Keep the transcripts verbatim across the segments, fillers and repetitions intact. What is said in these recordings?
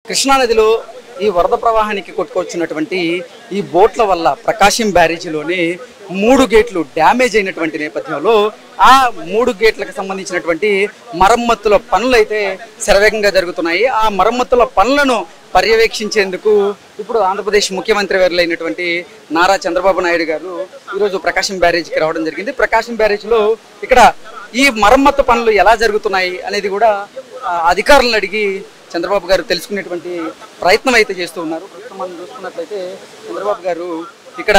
కృష్ణానదిలో ఈ వరద ప్రవాహానికి కొట్టుకొచ్చినటువంటి ఈ బోట్ల వల్ల ప్రకాశం బ్యారేజీలోని మూడు గేట్లు డ్యామేజ్ అయినటువంటి నేపథ్యంలో ఆ మూడు గేట్లకు సంబంధించినటువంటి మరమ్మతుల పనులు అయితే శరవేగంగా జరుగుతున్నాయి. ఆ మరమ్మతుల పనులను పర్యవేక్షించేందుకు ఇప్పుడు ఆంధ్రప్రదేశ్ ముఖ్యమంత్రి వర్యులైనటువంటి నారా చంద్రబాబు నాయుడు గారు ఈరోజు ప్రకాశం బ్యారేజీకి రావడం జరిగింది. ప్రకాశం బ్యారేజీలో ఇక్కడ ఈ మరమ్మతు పనులు ఎలా జరుగుతున్నాయి అనేది కూడా అధికారులను అడిగి చంద్రబాబు గారు తెలుసుకునేటువంటి ప్రయత్నం అయితే చేస్తూ ఉన్నారు. ప్రస్తుతం మనం చూసుకున్నట్లయితే చంద్రబాబు గారు ఇక్కడ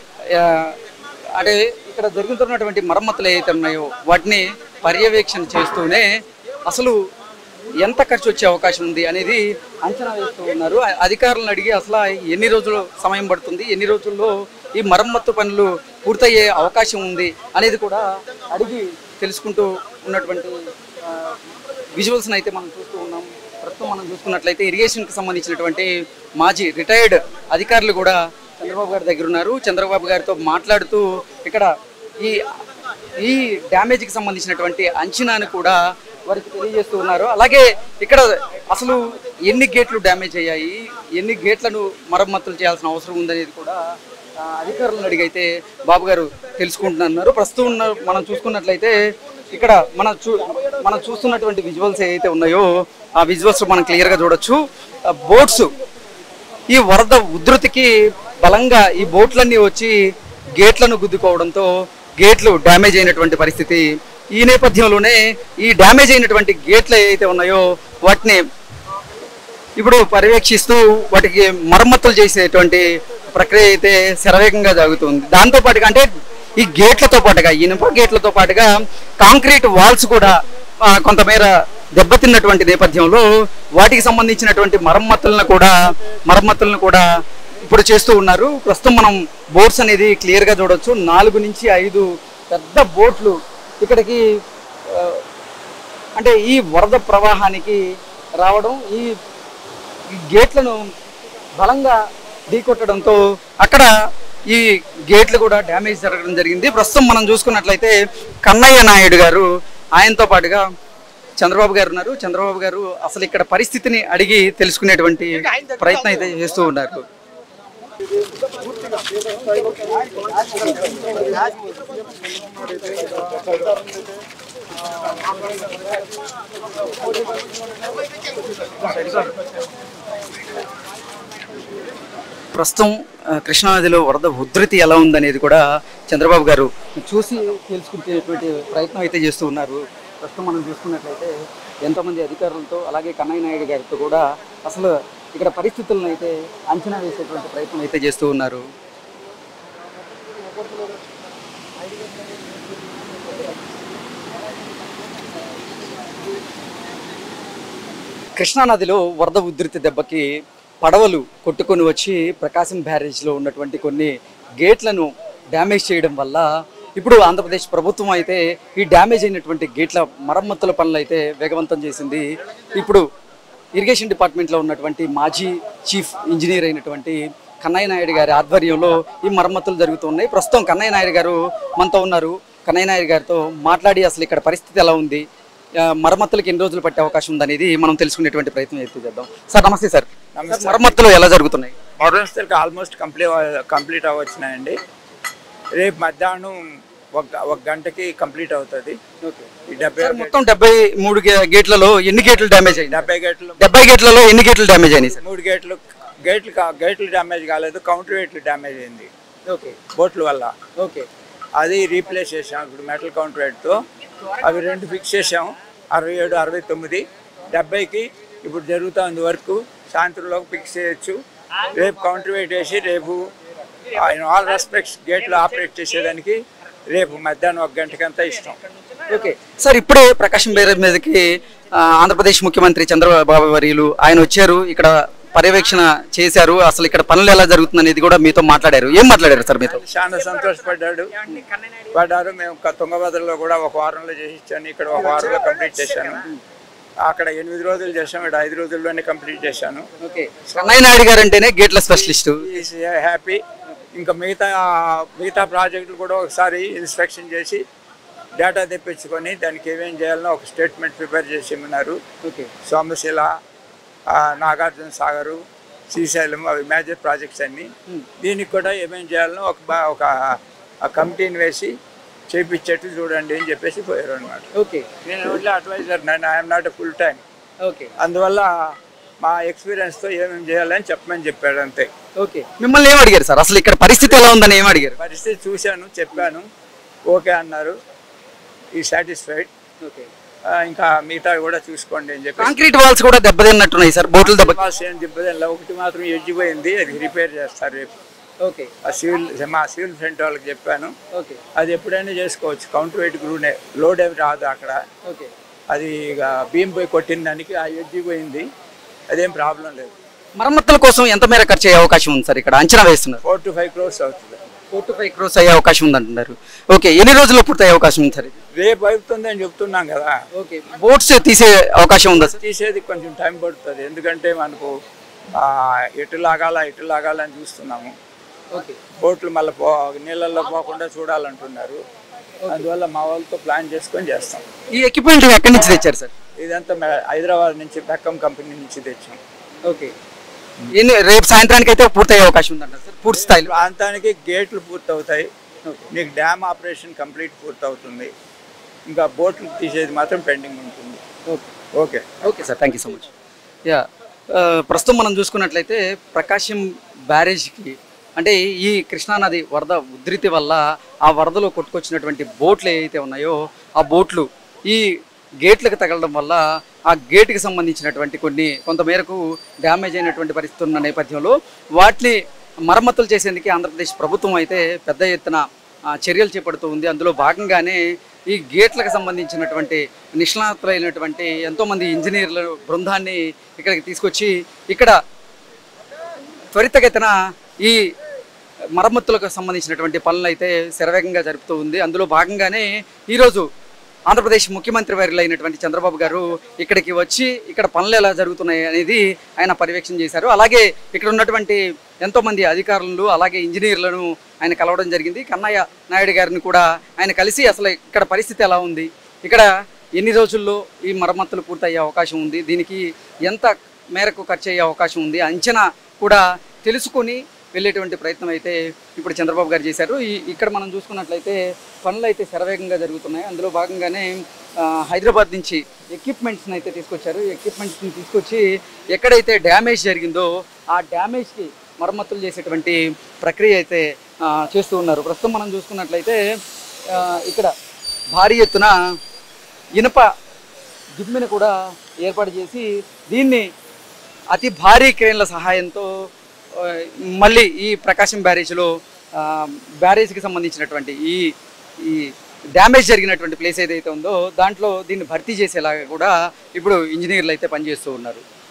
అంటే ఇక్కడ జరుగుతున్నటువంటి మరమ్మతులు ఏవైతే ఉన్నాయో వాటిని పర్యవేక్షణ చేస్తూనే అసలు ఎంత ఖర్చు వచ్చే అవకాశం ఉంది అనేది అంచనా వేస్తూ ఉన్నారు. అధికారులను అడిగి అసలు ఎన్ని రోజులు సమయం పడుతుంది, ఎన్ని రోజుల్లో ఈ మరమ్మత్తు పనులు పూర్తయ్యే అవకాశం ఉంది అనేది కూడా అడిగి తెలుసుకుంటూ ఉన్నటువంటి విజువల్స్ని అయితే మనం చూస్తూ ఉన్నాం. ప్రస్తుతం మనం చూసుకున్నట్లయితే ఇరిగేషన్కి సంబంధించినటువంటి మాజీ రిటైర్డ్ అధికారులు కూడా చంద్రబాబు గారి దగ్గర ఉన్నారు. చంద్రబాబు గారితో మాట్లాడుతూ ఇక్కడ ఈ ఈ డ్యామేజ్కి సంబంధించినటువంటి అంచనాను కూడా వారికి తెలియజేస్తూ ఉన్నారు. అలాగే ఇక్కడ అసలు ఎన్ని గేట్లు డ్యామేజ్ అయ్యాయి, ఎన్ని గేట్లను మరమ్మతులు చేయాల్సిన అవసరం ఉందనేది కూడా అధికారులను అడిగైతే బాబు గారు తెలుసుకుంటున్నారు. ప్రస్తుతం మనం చూసుకున్నట్లయితే ఇక్కడ మన చూ మనం చూస్తున్నటువంటి విజువల్స్ ఏవైతే ఉన్నాయో ఆ విజువల్స్ మనం క్లియర్గా చూడొచ్చు. బోట్స్ ఈ వరద ఉధృతికి బలంగా ఈ బోట్లన్నీ వచ్చి గేట్లను గుద్దుకోవడంతో గేట్లు డ్యామేజ్ అయినటువంటి పరిస్థితి. ఈ నేపథ్యంలోనే ఈ డ్యామేజ్ అయినటువంటి గేట్లు ఏవైతే ఉన్నాయో వాటిని ఇప్పుడు పర్యవేక్షిస్తూ వాటికి మరమ్మతులు చేసేటువంటి ప్రక్రియ అయితే శరవేగంగా జరుగుతుంది. దాంతోపాటుగా అంటే ఈ గేట్లతో పాటుగా ఇనుప గేట్లతో పాటుగా కాంక్రీట్ వాల్స్ కూడా కొంతమేర దెబ్బతిన్నటువంటి నేపథ్యంలో వాటికి సంబంధించినటువంటి మరమ్మతులను కూడా మరమ్మతులను కూడా ఇప్పుడు చేస్తూ ఉన్నారు. ప్రస్తుతం మనం బోట్స్ అనేది క్లియర్గా చూడవచ్చు. నాలుగు నుంచి ఐదు పెద్ద బోట్లు ఇక్కడికి అంటే ఈ వరద ప్రవాహానికి రావడం, ఈ గేట్లను బలంగా ఢీకొట్టడంతో అక్కడ ఈ గేట్లు కూడా డ్యామేజ్ జరగడం జరిగింది. ప్రస్తుతం మనం చూసుకున్నట్లయితే కన్నయ్య నాయుడు గారు ఆయనతో పాటుగా చంద్రబాబు గారు ఉన్నారు. చంద్రబాబు గారు అసలు ఇక్కడ పరిస్థితిని అడిగి తెలుసుకునేటువంటి ప్రయత్నం అయితే చేస్తూ ఉన్నారు. ప్రస్తుతం కృష్ణానదిలో వరద ఉధృతి ఎలా ఉందనేది కూడా చంద్రబాబు గారు చూసి తెలుసుకునేటువంటి ప్రయత్నం అయితే చేస్తూ ఉన్నారు. ప్రస్తుతం మనం చూసుకున్నట్లయితే ఎంతోమంది అధికారులతో అలాగే కన్నయ్య నాయుడు గారితో కూడా అసలు ఇక్కడ పరిస్థితులను అయితే అంచనా వేసేటువంటి ప్రయత్నం అయితే చేస్తూ ఉన్నారు. కృష్ణానదిలో వరద ఉధృతి దెబ్బకి పడవలు కొట్టుకొని వచ్చి ప్రకాశం బ్యారేజ్లో ఉన్నటువంటి కొన్ని గేట్లను డ్యామేజ్ చేయడం వల్ల ఇప్పుడు ఆంధ్రప్రదేశ్ ప్రభుత్వం అయితే ఈ డ్యామేజ్ అయినటువంటి గేట్ల మరమ్మతుల పనులు అయితే వేగవంతం చేసింది. ఇప్పుడు ఇరిగేషన్ డిపార్ట్మెంట్లో ఉన్నటువంటి మాజీ చీఫ్ ఇంజనీర్ అయినటువంటి కన్నయ్య నాయుడు గారి ఆధ్వర్యంలో ఈ మరమ్మతులు జరుగుతున్నాయి. ప్రస్తుతం కన్నయ్య నాయుడు గారు మనతో ఉన్నారు. కన్నయ్య నాయుడు గారితో మాట్లాడి అసలు ఇక్కడ పరిస్థితి ఎలా ఉంది, మరమ్మతులకు ఎన్ని రోజులు పట్టే అవకాశం ఉందనేది మనం తెలుసుకునేటువంటి ప్రయత్నం అయితే చేద్దాం. సార్ నమస్తే. సార్ మరమ్మతులు ఎలా జరుగుతున్నాయి? మరమ్మతులు ఆల్మోస్ట్ కంప్లీట్ కంప్లీట్ అవ్వచ్చినాయండి. రేపు మధ్యాహ్నం ఒక ఒక గంటకి కంప్లీట్ అవుతుంది. మొత్తం డెబ్బై మూడు గేట్లలో ఎన్ని గేట్లు డ్యామేజ్ అయ్యాయి? డెబ్బై గేట్లు డెబ్బై గేట్లలో ఎన్ని గేట్లు డ్యామేజ్ అయినాయి? మూడు గేట్లు గేట్లు గేట్లు డ్యామేజ్ కాలేదు, కౌంటర్ గేట్లు డ్యామేజ్ అయింది. ఓకే, బోట్ల వల్ల. ఓకే, అది రీప్లేస్ చేసాం ఇప్పుడు మెటల్ కౌంటర్ వెయిట్తో. అవి రెండు ఫిక్స్ చేసాం, అరవై ఏడు అరవై తొమ్మిది డెబ్బైకి ఇప్పుడు జరుగుతుంది వర్క్. సాయంత్రంలోకి ఫిక్స్ చేయొచ్చు. రేపు కౌంటర్ వెయిట్ వేసి రేపు ఆల్ రెస్పెక్ట్స్ గేట్లు ఆపరేట్ చేసేదానికి రేపు మధ్యాహ్నం ఒక గంటకంతా ఇష్టం. ఓకే సార్, ఇప్పుడే ప్రకాశం బ్యారేజ్ మీదకి ఆంధ్రప్రదేశ్ ముఖ్యమంత్రి చంద్రబాబు వర్యులు ఆయన వచ్చారు, ఇక్కడ పర్యవేక్షణ చేశారు. అసలు ఇక్కడ పనులు ఎలా జరుగుతుంది అనేది కూడా మీతో మాట్లాడారు. ఏం మాట్లాడారు సార్ మీతో? చాలా సంతోషపడ్డాడు పడ్డారు. మేము తుంగభద్రలో కూడా ఒక వారంలో చేసి ఇచ్చాను, ఇక్కడ ఒక వారంలో కంప్లీట్ చేశాను. అక్కడ ఎనిమిది రోజులు చేసాం, ఇక్కడ ఐదు రోజుల్లోనే కంప్లీట్ చేశాను. ఓకే, కన్నయ్య నాయుడు గారు అంటేనే గేట్ల స్పెషలిస్ట్. హ్యాపీ. ఇంకా మిగతా మిగతా ప్రాజెక్టులు కూడా ఒకసారి ఇన్స్పెక్షన్ చేసి డేటా తెప్పించుకొని దానికి ఏమేం చేయాలనో ఒక స్టేట్మెంట్ ప్రిపేర్ చేసి ఉన్నారు. ఓకే, సోమశిల నాగార్జున సాగరు, శ్రీశైలం అవి మేజర్ ప్రాజెక్ట్స్ అన్నీ. దీనికి కూడా ఏమేమి చేయాలనో ఒక బా ఒక కమిటీని వేసి చేయించేట్టు చూడండి అని చెప్పేసి పోయారు అనమాట. ఓకే, నేను ఓన్లీ అడ్వైజర్, నేను I'm not a full time. Okay, అందువల్ల మా ఎక్స్పీరియన్స్తో ఏమేమి చేయాలని చెప్పమని చెప్పాడు అంతే. ఓకే, మిమ్మల్ని ఏం అడిగారు సార్? అసలు ఇక్కడ పరిస్థితి ఎలా ఉందని ఏం అడిగారు? పరిస్థితి చూశాను, చెప్పాను, ఓకే అన్నారు, ఈ సాటిస్ఫైడ్. ఓకే, ఇంకా మిగతా కూడా చూసుకోండి అని చెప్పి. కాంక్రీట్ వాల్స్ కూడా దెబ్బతిన్నట్టున్నాయి సార్, బోట్లు దెబ్బ. ఏం దెబ్బతిన్న ఒకటి మాత్రం ఎడ్జిపోయింది, అది రిపేర్ చేస్తారు రేపు. ఓకే, ఆ సివిల్ మా సివిల్ ఫ్రంట్ వాళ్ళకి చెప్పాను. ఓకే, అది ఎప్పుడైనా చేసుకోవచ్చు, కౌంటర్ వెయిట్ గ్రూనే, లోడ్ ఏమి రాదు అక్కడ. ఓకే, అది ఇక భీమ్ పోయి కొట్టిన దానికి ఆ ఎడ్జిపోయింది, అదేం ప్రాబ్లం లేదు. మరమ్మతుల కోసం ఎంత మేర ఖర్చు అయ్యే అవకాశం ఉంది సార్ ఇక్కడ అంచనా వేస్తున్నారు? ఫోర్ టు ఫైవ్ క్రోర్స్ అవుతుంది. ఫోర్ టు ఫైవ్ క్రోర్స్ అయ్యే అవకాశం ఉంది అంటున్నారు. ఓకే, ఎన్ని రోజుల్లో పూర్తయ్యే అవకాశం ఉంది సార్? రేపు అవుతుంది అని చెప్తున్నాం కదా. ఓకే, బోట్స్ తీసే అవకాశం ఉందా సార్? తీసేది కొంచెం టైం పడుతుంది, ఎందుకంటే మనకు ఎటు లాగాల ఎటు లాగాలని చూస్తున్నాము. ఓకే, బోట్లు మళ్ళీ పో నీళ్ళల్లో పోకుండా చూడాలంటున్నారు, అందువల్ల మా వాళ్ళతో ప్లాన్ చేసుకొని చేస్తాం. ఈ ఎక్విప్మెంట్ ఎక్కడి నుంచి తెచ్చారు సార్? ఇదంతా హైదరాబాద్ నుంచి బెక్కం కంపెనీ నుంచి తెచ్చాం. ఓకే, ఎన్ని రేపు సాయంత్రానికి అయితే పూర్తయ్యే అవకాశం ఉందంట సార్ పూర్తి స్థాయిలో? ప్రాంతానికి గేట్లు పూర్తవుతాయి, నీకు డ్యామ్ ఆపరేషన్ కంప్లీట్ పూర్తవుతుంది, ఇంకా బోట్లు తీసేది మాత్రం పెండింగ్ ఉంటుంది. Okay, okay okay sir, thank you so much. Yeah, ప్రస్తుతం మనం చూసుకున్నట్లయితే ప్రకాశం బ్యారేజ్కి అంటే ఈ కృష్ణానది వరద ఉధృతి వల్ల ఆ వరదలో కొట్టుకొచ్చినటువంటి బోట్లు ఏవైతే ఉన్నాయో ఆ బోట్లు ఈ గేట్లకు తగలడం వల్ల ఆ గేటుకి సంబంధించినటువంటి కొన్ని కొంతమేరకు డ్యామేజ్ అయినటువంటి పరిస్థితి ఉన్న నేపథ్యంలో వాటిని మరమ్మతులు చేసేందుకు ఆంధ్రప్రదేశ్ ప్రభుత్వం అయితే పెద్ద ఎత్తున చర్యలు చేపడుతూ ఉంది. అందులో భాగంగానే ఈ గేట్లకు సంబంధించినటువంటి నిష్ణాతులైనటువంటి ఎంతోమంది ఇంజనీర్ల బృందాన్ని ఇక్కడికి తీసుకొచ్చి ఇక్కడ త్వరితగతిన ఈ మరమ్మతులకు సంబంధించినటువంటి పనులు అయితే శరవేగంగా జరుపుతూ ఉంది. అందులో భాగంగానే ఈరోజు ఆంధ్రప్రదేశ్ ముఖ్యమంత్రి వర్యులైనటువంటి చంద్రబాబు గారు ఇక్కడికి వచ్చి ఇక్కడ పనులు ఎలా జరుగుతున్నాయి అనేది ఆయన పర్యవేక్షణ చేశారు. అలాగే ఇక్కడ ఉన్నటువంటి ఎంతోమంది అధికారులను అలాగే ఇంజనీర్లను ఆయన కలవడం జరిగింది. కన్నయ్య నాయుడు గారిని కూడా ఆయన కలిసి అసలు ఇక్కడ పరిస్థితి ఎలా ఉంది, ఇక్కడ ఎన్ని రోజుల్లో ఈ మరమ్మతులు పూర్తయ్యే అవకాశం ఉంది, దీనికి ఎంత మేరకు ఖర్చు అయ్యే అవకాశం ఉంది అంచనా కూడా తెలుసుకొని వెళ్ళేటువంటి ప్రయత్నం అయితే ఇప్పుడు చంద్రబాబు గారు చేశారు. ఈ ఇక్కడ మనం చూసుకున్నట్లయితే పనులు అయితే శరవేగంగా జరుగుతున్నాయి. అందులో భాగంగానే హైదరాబాద్ నుంచి ఎక్విప్మెంట్స్ని అయితే తీసుకొచ్చారు. ఎక్విప్మెంట్స్ని తీసుకొచ్చి ఎక్కడైతే డ్యామేజ్ జరిగిందో ఆ డ్యామేజ్కి మరమ్మతులు చేసేటువంటి ప్రక్రియ అయితే చేస్తూ ఉన్నారు. ప్రస్తుతం మనం చూసుకున్నట్లయితే ఇక్కడ భారీ ఎత్తున ఇనుప దిమ్మిని కూడా ఏర్పాటు చేసి దీన్ని అతి భారీ క్రేన్ల సహాయంతో మళ్ళీ ఈ ప్రకాశం బ్యారేజ్లో బ్యారేజ్కి సంబంధించినటువంటి ఈ ఈ డ్యామేజ్ జరిగినటువంటి ప్లేస్ ఏదైతే ఉందో దాంట్లో దీన్ని భర్తీ చేసేలాగా కూడా ఇప్పుడు ఇంజనీర్లు అయితే పనిచేస్తూ ఉన్నారు.